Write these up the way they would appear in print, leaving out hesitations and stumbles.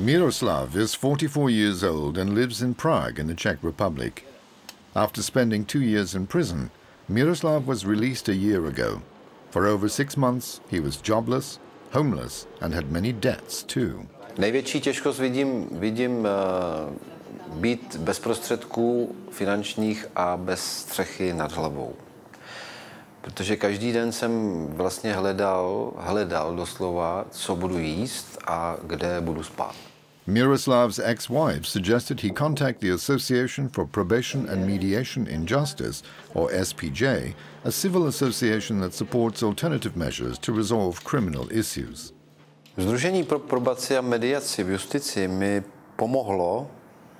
Miroslav is 44 years old and lives in Prague in the Czech Republic. After spending 2 years in prison, Miroslav was released a year ago. For over 6 months, he was jobless, homeless, and had many debts too. Největší těžkost vidím být bez prostředků finančních a bez střechy nad hlavou. Protože každý den jsem vlastně hledal doslova, co budu jíst a kde budu spát. Miroslav's ex-wife suggested he contact the Association for Probation and Mediation in Justice, or SPJ, a civil association that supports alternative measures to resolve criminal issues. Sdružení pro probaci a mediaci v justici mi pomohlo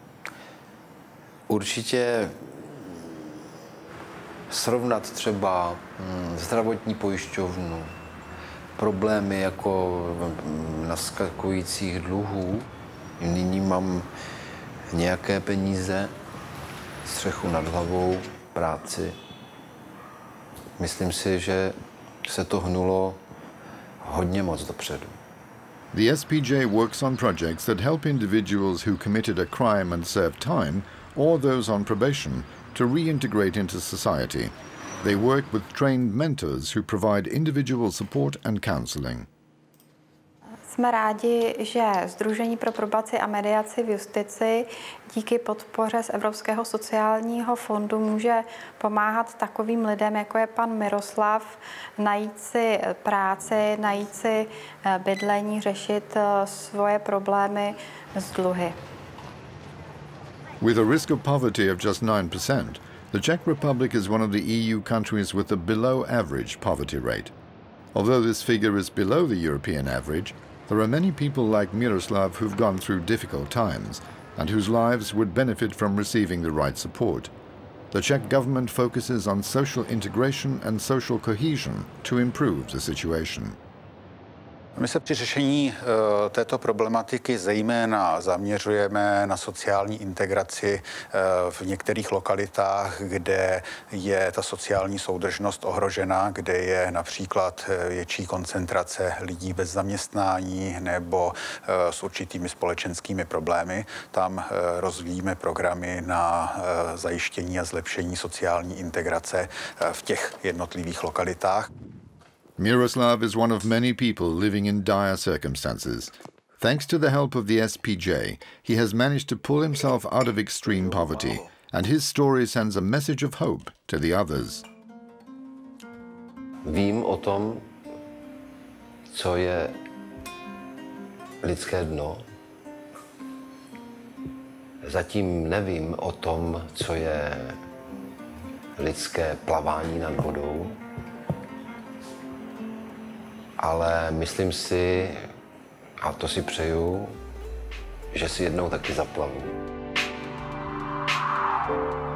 určitě srovnat třeba zdravotní pojišťovnu, problémy jako naskakujících dluhů. Nyní mám nějaké peníze, střechu nad hlavou, práci. Myslím si, že se to hnulo hodně moc dopředu. The SPJ works on projects that help individuals who committed a crime and served time, or those on probation, to reintegrate into society. They work with trained mentors who provide individual support and counseling. Jsme rádi, že Sdružení pro probaci a mediaci v justici díky podpoře z Evropského sociálního fondu může pomáhat takovým lidem, jako je pan Miroslav, najít si práci, najít si bydlení, řešit svoje problémy s dluhy. With a risk of poverty of just 9%, the Czech Republic is one of the EU countries with a below-average poverty rate. Although this figure is below the European average, there are many people like Miroslav who've gone through difficult times and whose lives would benefit from receiving the right support. The Czech government focuses on social integration and social cohesion to improve the situation. My se při řešení této problematiky zejména zaměřujeme na sociální integraci v některých lokalitách, kde je ta sociální soudržnost ohrožena, kde je například větší koncentrace lidí bez zaměstnání nebo s určitými společenskými problémy. Tam rozvíjíme programy na zajištění a zlepšení sociální integrace v těch jednotlivých lokalitách. Miroslav is one of many people living in dire circumstances. Thanks to the help of the SPJ, he has managed to pull himself out of extreme poverty, and his story sends a message of hope to the others. Vím o tom, co je lidské dno. Zatím nevím o tom, co je lidské plavání nad vodou. Ale myslím si, a to si přeju, že si jednou taky zaplavu.